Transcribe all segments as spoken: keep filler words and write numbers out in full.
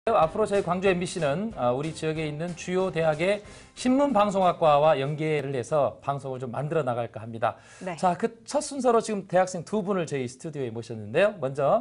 앞으로 저희 광주 엠비씨는 우리 지역에 있는 주요 대학의 신문방송학과와 연계를 해서 방송을 좀 만들어 나갈까 합니다. 네. 자, 그 첫 순서로 지금 대학생 두 분을 저희 스튜디오에 모셨는데요. 먼저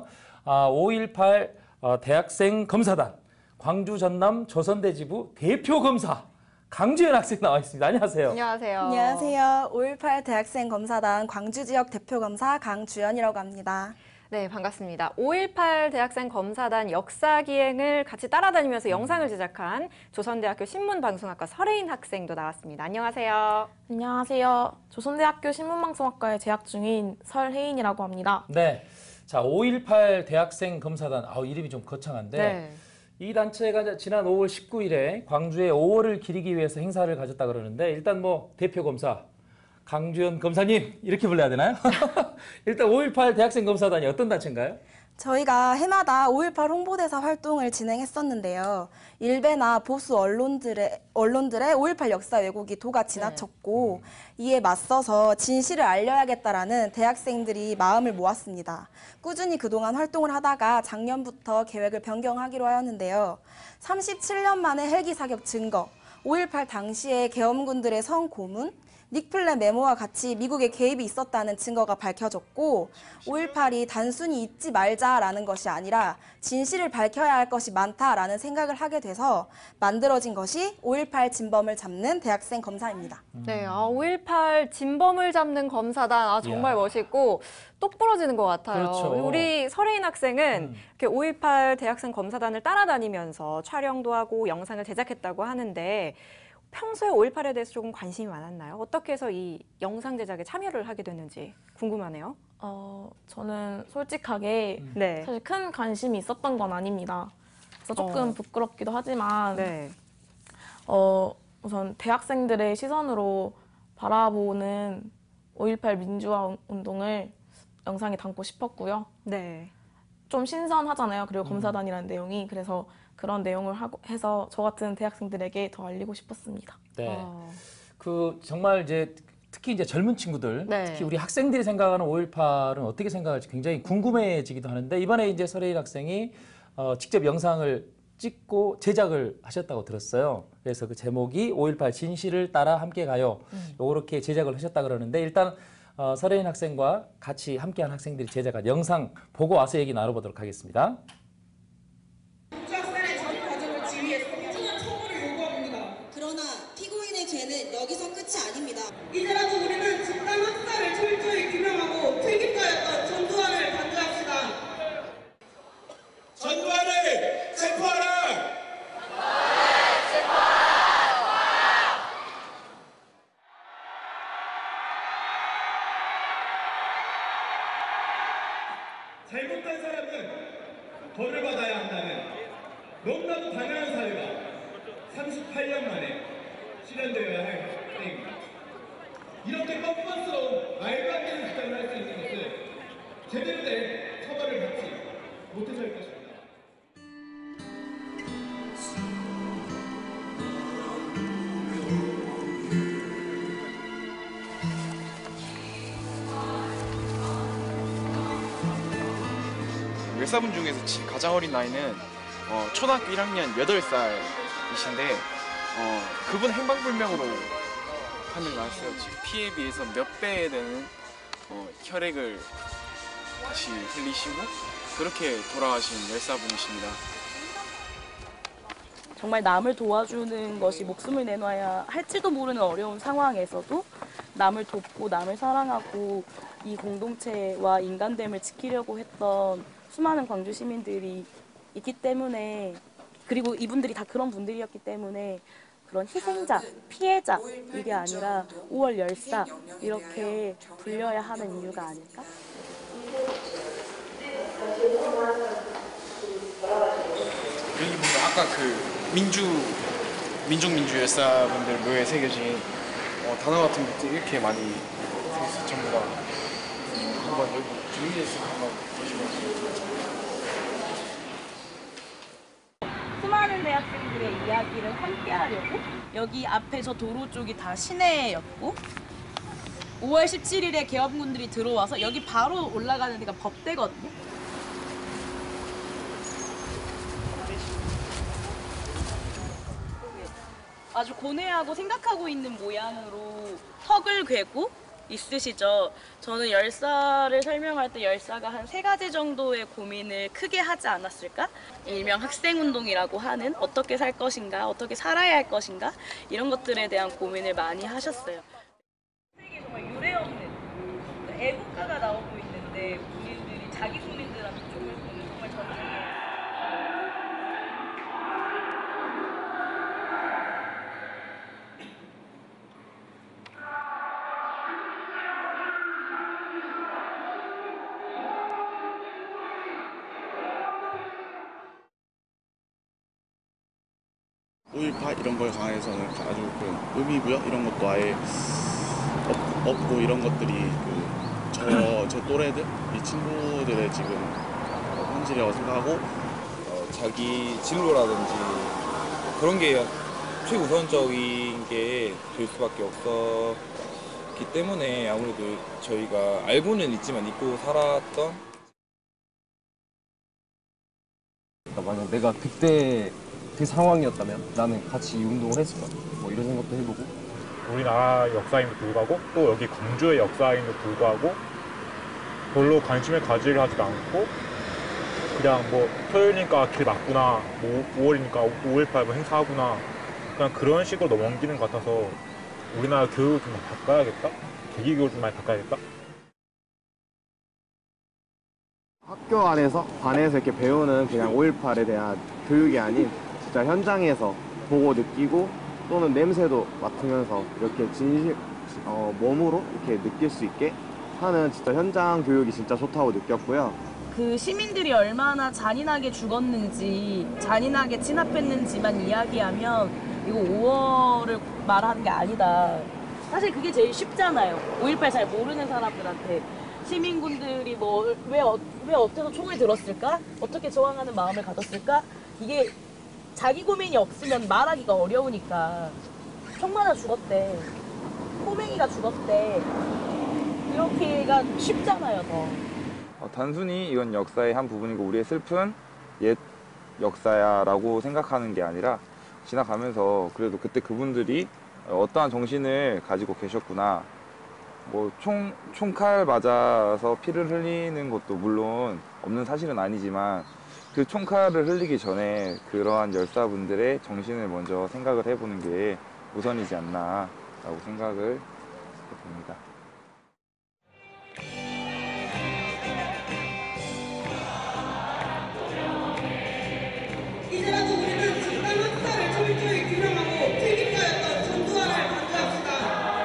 오일팔 대학생 검사단 광주 전남 조선대지부 대표 검사 강주연 학생 나와 있습니다. 안녕하세요. 안녕하세요. 안녕하세요. 오일팔 대학생 검사단 광주 지역 대표 검사 강주연이라고 합니다. 네, 반갑습니다. 오일팔 대학생 검사단 역사기행을 같이 따라다니면서 영상을 제작한 조선대학교 신문방송학과 설혜인 학생도 나왔습니다. 안녕하세요. 안녕하세요. 조선대학교 신문방송학과에 재학 중인 설혜인이라고 합니다. 네, 자 오일팔 대학생 검사단, 아우 이름이 좀 거창한데 네. 이 단체가 지난 오월 십구일에 광주에 오월을 기리기 위해서 행사를 가졌다 그러는데 일단 뭐 대표 검사 강주연 검사님 이렇게 불러야 되나요? 일단 오일팔 대학생 검사단이 어떤 단체인가요? 저희가 해마다 오일팔 홍보대사 활동을 진행했었는데요. 일베나 보수 언론들의, 언론들의 오일팔 역사 왜곡이 도가 지나쳤고 네. 이에 맞서서 진실을 알려야겠다라는 대학생들이 마음을 모았습니다. 꾸준히 그동안 활동을 하다가 작년부터 계획을 변경하기로 하였는데요. 삼십칠년 만에 헬기 사격 증거, 오일팔 당시에 계엄군들의 성고문, 닉플랜 메모와 같이 미국의 개입이 있었다는 증거가 밝혀졌고 오일팔이 단순히 잊지 말자라는 것이 아니라 진실을 밝혀야 할 것이 많다라는 생각을 하게 돼서 만들어진 것이 오일팔 진범을 잡는 대학생 검사입니다. 네, 아, 오일팔 진범을 잡는 검사단 아, 정말 이야. 멋있고 똑부러지는 것 같아요. 그렇죠. 우리 설혜인 학생은 음. 이렇게 오일팔 대학생 검사단을 따라다니면서 촬영도 하고 영상을 제작했다고 하는데 평소에 오일팔에 대해서 조금 관심이 많았나요? 어떻게 해서 이 영상 제작에 참여를 하게 됐는지 궁금하네요. 어, 저는 솔직하게 음. 네. 사실 큰 관심이 있었던 건 아닙니다. 그래서 조금 어. 부끄럽기도 하지만 네. 어, 우선 대학생들의 시선으로 바라보는 오일팔 민주화 운동을 영상에 담고 싶었고요. 네. 좀 신선하잖아요. 그리고 검사단이라는 음. 내용이. 그래서 그런 내용을 하고 해서 저 같은 대학생들에게 더 알리고 싶었습니다. 네, 어. 그 정말 이제 특히 이제 젊은 친구들, 네. 특히 우리 학생들이 생각하는 오일팔은 어떻게 생각할지 굉장히 궁금해지기도 하는데 이번에 이제 설혜인 학생이 어, 직접 영상을 찍고 제작을 하셨다고 들었어요. 그래서 그 제목이 오일팔 진실을 따라 함께 가요. 음. 요렇게 제작을 하셨다 그러는데 일단 어, 설혜인 학생과 같이 함께한 학생들이 제작한 영상 보고 와서 얘기 나눠보도록 하겠습니다. 죄는 여기서 끝이 아닙니다. 이제라도 우리는 집단 학살을 철저히 규명하고 필기과였던 전두환을 단죄합시다. 전두환을 체포하라! 전두환을 체포하라! 잘못한 사람은 벌을 받아야 한다는 너무나도 당연한 사회가 삼십팔년 만에 실현되어야 할 때입니다. 이렇게 뻔뻔스러운 말도 안 되는 주장을 할 수 있는 것을 제대로 된 처벌을 받지 못해서 할 것입니다. 열사분 중에서 가장 어린 나이는 어, 초등학교 일 학년 여덟 살이신데 어, 그분 행방불명으로 판을 나왔어요. 지금 피해에 비해서 몇 배 되는 어, 혈액을 다시 흘리시고 그렇게 돌아가신 열사분이십니다. 정말 남을 도와주는 것이 목숨을 내놔야 할지도 모르는 어려운 상황에서도 남을 돕고 남을 사랑하고 이 공동체와 인간됨을 지키려고 했던 수많은 광주 시민들이 있기 때문에 그리고 이분들이 다 그런 분들이었기 때문에 그런 희생자, 피해자 이게 아니라 오월 열사 이렇게 불려야 하는 이유가 아닐까? 여기 보면 아까 그 민주, 민족민주 열사분들 묘에 새겨진 어, 단어 같은 것들이 이렇게 많이 새겨있어요. 전부 다 한번 여기 준비해서 한번 보시면 수많은 대학생들의 이야기를 함께 하려고 여기 앞에 저 도로 쪽이 다 시내였고 오월 십칠일에 계엄군들이 들어와서 여기 바로 올라가는 데가 법대거든요. 아주 고뇌하고 생각하고 있는 모양으로 턱을 괴고 있으시죠. 저는 열사를 설명할 때 열사가 한 세 가지 정도의 고민을 크게 하지 않았을까? 일명 학생운동이라고 하는 어떻게 살 것인가, 어떻게 살아야 할 것인가 이런 것들에 대한 고민을 많이 하셨어요. 세계 정말 유례 없는 애국가가 나오고 있는데 국민들이 자기 국민들한테 총을 쏘는 정말 전쟁이에요. 오일파 이런 거에 관해서는 아주 그 의미고요. 이런 것도 아예 없, 없고 이런 것들이 그 저 제 또래들, 이 친구들의 지금 현실이라고 생각하고 어, 자기 진로라든지 그런 게 최우선적인 게 될 수밖에 없었기 때문에 아무래도 저희가 알고는 있지만 잊고 살았던 만약 내가 그때 그 상황이었다면 나는 같이 이 운동을 했을까? 뭐 이런 생각도 해보고 우리나라 역사임에도 불구하고 또 여기 광주의 역사임에도 불구하고 별로 관심을 가지려 하지도 않고 그냥 뭐 토요일이니까 길 막구나 뭐 오월이니까 오일팔 뭐 행사하구나 그냥 그런 식으로 넘기는 것 같아서 우리나라 교육을 좀 바꿔야겠다? 계기 교육을 좀 많이 바꿔야겠다? 학교 안에서 반에서 이렇게 배우는 그냥 오일팔에 대한 교육이 아닌 진짜 현장에서 보고 느끼고 또는 냄새도 맡으면서 이렇게 진실 어, 몸으로 이렇게 느낄 수 있게 하는 진짜 현장 교육이 진짜 좋다고 느꼈고요. 그 시민들이 얼마나 잔인하게 죽었는지 잔인하게 진압했는지만 이야기하면 이거 오월을 말하는 게 아니다. 사실 그게 제일 쉽잖아요. 오일팔 잘 모르는 사람들한테 시민군들이 뭐 왜 왜 어때서 총을 들었을까? 어떻게 저항하는 마음을 가졌을까? 이게 자기 고민이 없으면 말하기가 어려우니까 총 맞아 죽었대. 꼬맹이가 죽었대. 이렇게가 쉽잖아요, 더. 어, 단순히 이건 역사의 한 부분이고 우리의 슬픈 옛 역사야라고 생각하는 게 아니라 지나가면서 그래도 그때 그분들이 어떠한 정신을 가지고 계셨구나. 뭐 총, 총칼 맞아서 피를 흘리는 것도 물론 없는 사실은 아니지만 그 총칼을 흘리기 전에 그러한 열사분들의 정신을 먼저 생각을 해보는 게 우선이지 않나 라고 생각을 해봅니다. 이제라도 우리는 집단 학살을 철저히 규명하고 책임자였던 전두환을 단죄합시다.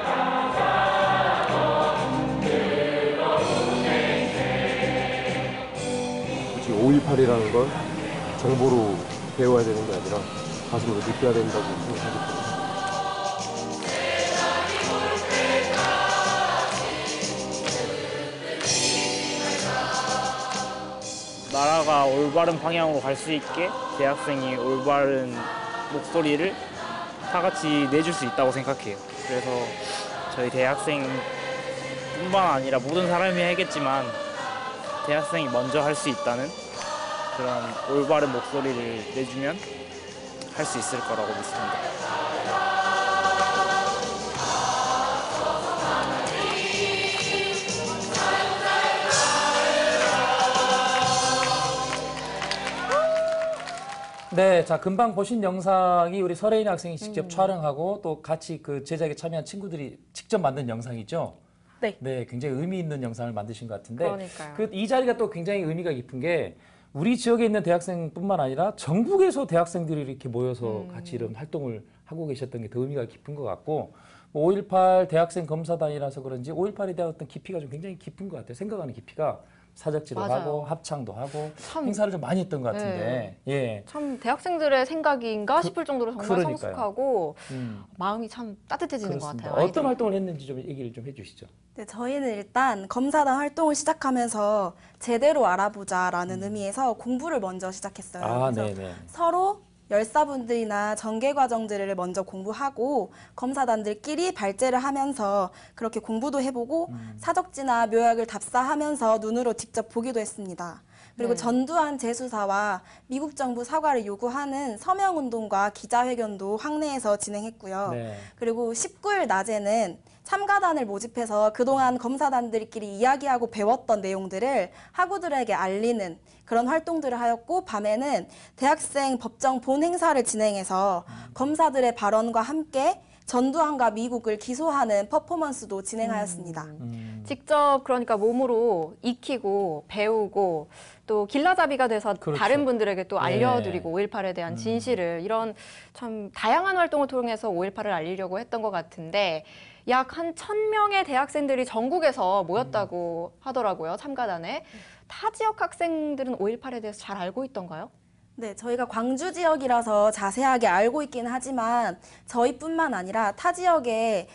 굳이 오일팔이라는 걸 정보로 배워야 되는 게 아니라 가슴으로 느껴야 된다고 생각하기 때문에 나라가 올바른 방향으로 갈 수 있게 대학생이 올바른 목소리를 다 같이 내줄 수 있다고 생각해요. 그래서 저희 대학생뿐만 아니라 모든 사람이 해야겠지만 대학생이 먼저 할 수 있다는 그런 올바른 목소리를 내주면 할 수 있을 거라고 믿습니다. 네, 자 금방 보신 영상이 우리 설혜인 학생이 직접 음. 촬영하고 또 같이 그 제작에 참여한 친구들이 직접 만든 영상이죠. 네. 네, 굉장히 의미 있는 영상을 만드신 것 같은데, 그러니까요. 그 이 자리가 또 굉장히 의미가 깊은 게 우리 지역에 있는 대학생뿐만 아니라 전국에서 대학생들이 이렇게 모여서 음. 같이 이런 활동을 하고 계셨던 게 더 의미가 깊은 것 같고, 뭐 오일팔 대학생 검사단이라서 그런지 오일팔에 대한 어떤 깊이가 좀 굉장히 깊은 것 같아요. 생각하는 깊이가. 사적지도 맞아요. 하고 합창도 하고 참, 행사를 좀 많이 했던 것 같은데 네. 예. 참 대학생들의 생각인가 그, 싶을 정도로 정말 그러니까요. 성숙하고 음. 마음이 참 따뜻해지는 그렇습니다. 것 같아요. 어떤 활동을 했는지 좀 얘기를 좀 해주시죠. 네, 저희는 일단 검사단 활동을 시작하면서 제대로 알아보자라는 음. 의미에서 공부를 먼저 시작했어요. 아, 그래서 네네. 서로 열사분들이나 전개 과정들을 먼저 공부하고 검사단들끼리 발제를 하면서 그렇게 공부도 해보고 음. 사적지나 묘약을 답사하면서 눈으로 직접 보기도 했습니다. 그리고 네. 전두환 재수사와 미국 정부 사과를 요구하는 서명운동과 기자회견도 학내에서 진행했고요. 네. 그리고 십구 일 낮에는 참가단을 모집해서 그동안 검사단들끼리 이야기하고 배웠던 내용들을 학우들에게 알리는 그런 활동들을 하였고, 밤에는 대학생 법정 본 행사를 진행해서 검사들의 발언과 함께 전두환과 미국을 기소하는 퍼포먼스도 진행하였습니다. 음. 직접 그러니까 몸으로 익히고 배우고 또 길라잡이가 돼서 그렇죠. 다른 분들에게 또 알려드리고 네. 오일팔에 대한 음. 진실을 이런 참 다양한 활동을 통해서 오일팔을 알리려고 했던 것 같은데 약 한 천 명의 대학생들이 전국에서 모였다고 음. 하더라고요. 참가단에. 타 지역 학생들은 오일팔에 대해서 잘 알고 있던가요? 네, 저희가 광주 지역이라서 자세하게 알고 있긴 하지만 저희뿐만 아니라 타 지역의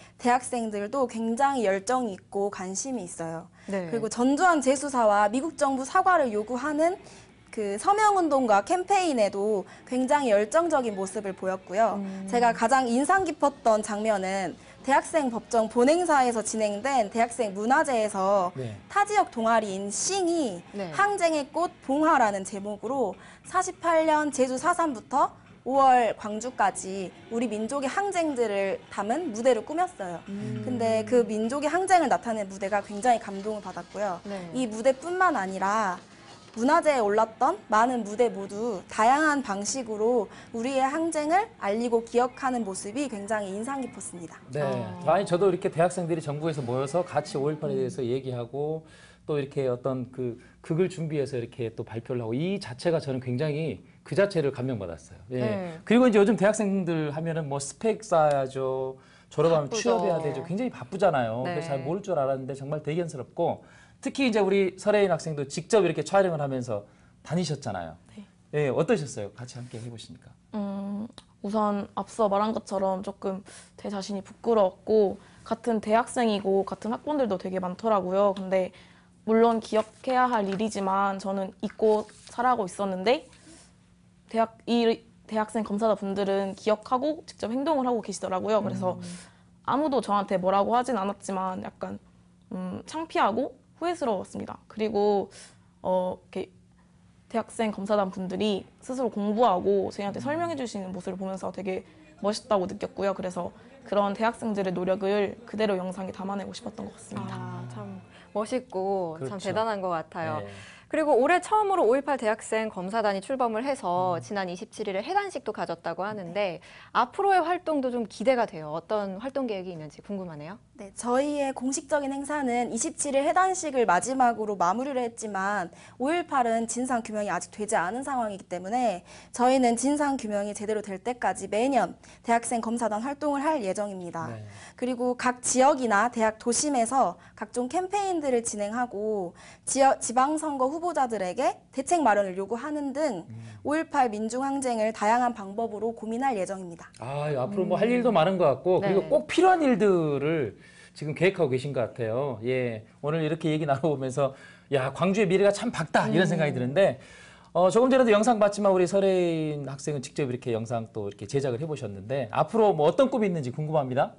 대학생들도 굉장히 열정이 있고 관심이 있어요. 네. 그리고 전두환 재수사와 미국 정부 사과를 요구하는 그 서명운동과 캠페인에도 굉장히 열정적인 모습을 보였고요. 음. 제가 가장 인상 깊었던 장면은 대학생 법정 본행사에서 진행된 대학생 문화제에서 네. 타 지역 동아리인 싱이 네. 항쟁의 꽃 봉화라는 제목으로 사십팔 년 제주 사삼부터 오월 광주까지 우리 민족의 항쟁들을 담은 무대를 꾸몄어요. 음. 근데 그 민족의 항쟁을 나타낸 무대가 굉장히 감동을 받았고요. 네. 이 무대뿐만 아니라 문화제에 올랐던 많은 무대 모두 다양한 방식으로 우리의 항쟁을 알리고 기억하는 모습이 굉장히 인상 깊었습니다. 네. 어. 아니 저도 이렇게 대학생들이 전국에서 모여서 같이 오일팔에 대해서 얘기하고 또 이렇게 어떤 그 극을 준비해서 이렇게 또 발표를 하고 이 자체가 저는 굉장히 그 자체를 감명받았어요. 예. 네. 그리고 이제 요즘 대학생들 하면은 뭐 스펙 쌓아야죠. 졸업하면 바쁘죠. 취업해야 되죠. 굉장히 바쁘잖아요. 네. 그래서 잘 모를 줄 알았는데 정말 대견스럽고 특히 이제 우리 설혜인 학생도 직접 이렇게 촬영을 하면서 다니셨잖아요. 네. 예, 어떠셨어요? 같이 함께 해보시니까. 음, 우선 앞서 말한 것처럼 조금 제 자신이 부끄러웠고 같은 대학생이고 같은 학번들도 되게 많더라고요. 근데 물론 기억해야 할 일이지만 저는 잊고 살아가고 있었는데 대학 이 대학생 검사자 분들은 기억하고 직접 행동을 하고 계시더라고요. 그래서 음. 아무도 저한테 뭐라고 하진 않았지만 약간 음, 창피하고 후회스러웠습니다. 그리고 어, 이렇게 대학생 검사단 분들이 스스로 공부하고 저희한테 설명해 주시는 모습을 보면서 되게 멋있다고 느꼈고요. 그래서 그런 대학생들의 노력을 그대로 영상에 담아내고 싶었던 것 같습니다. 아, 참 멋있고 그렇죠. 참 대단한 것 같아요. 네. 그리고 올해 처음으로 오일팔 대학생 검사단이 출범을 해서 지난 이십칠 일에 해단식도 가졌다고 하는데 앞으로의 활동도 좀 기대가 돼요. 어떤 활동 계획이 있는지 궁금하네요. 네, 저희의 공식적인 행사는 이십칠 일 해단식을 마지막으로 마무리를 했지만 오일팔은 진상규명이 아직 되지 않은 상황이기 때문에 저희는 진상규명이 제대로 될 때까지 매년 대학생 검사단 활동을 할 예정입니다. 네. 그리고 각 지역이나 대학 도심에서 각종 캠페인들을 진행하고 지역, 지방선거 후보자들에게 대책 마련을 요구하는 등 오일팔 민중항쟁을 다양한 방법으로 고민할 예정입니다. 아, 앞으로 뭐 할 일도 많은 것 같고 그리고 네. 꼭 필요한 일들을 지금 계획하고 계신 것 같아요. 예, 오늘 이렇게 얘기 나눠보면서 야 광주의 미래가 참 밝다 이런 생각이 드는데 어, 조금 전에도 영상 봤지만 우리 설혜인 학생은 직접 이렇게 영상 또 이렇게 제작을 해보셨는데 앞으로 뭐 어떤 꿈이 있는지 궁금합니다.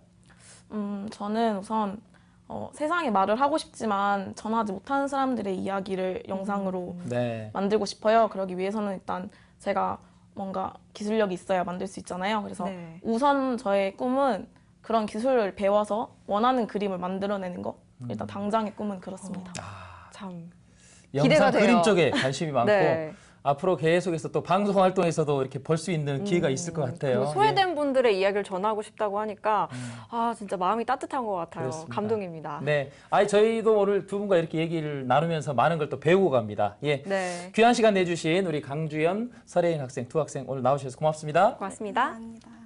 음, 저는 우선 어, 세상에 말을 하고 싶지만 전하지 못하는 사람들의 이야기를 영상으로 네. 만들고 싶어요. 그러기 위해서는 일단 제가 뭔가 기술력이 있어야 만들 수 있잖아요. 그래서 네. 우선 저의 꿈은 그런 기술을 배워서 원하는 그림을 만들어내는 거. 일단 당장의 꿈은 그렇습니다. 아, 참 영상 기대가 돼요. 그림 쪽에 관심이 많고 네. 앞으로 계속해서 또 방송 활동에서도 이렇게 볼 수 있는 기회가 있을 것 같아요. 그리고 소외된 분들의 이야기를 전하고 싶다고 하니까 아 진짜 마음이 따뜻한 것 같아요. 그렇습니다. 감동입니다. 네, 아니 저희도 오늘 두 분과 이렇게 얘기를 나누면서 많은 걸 또 배우고 갑니다. 예, 네. 귀한 시간 내주신 우리 강주연, 설혜인 학생 두 학생 오늘 나오셔서 고맙습니다. 고맙습니다. 감사합니다.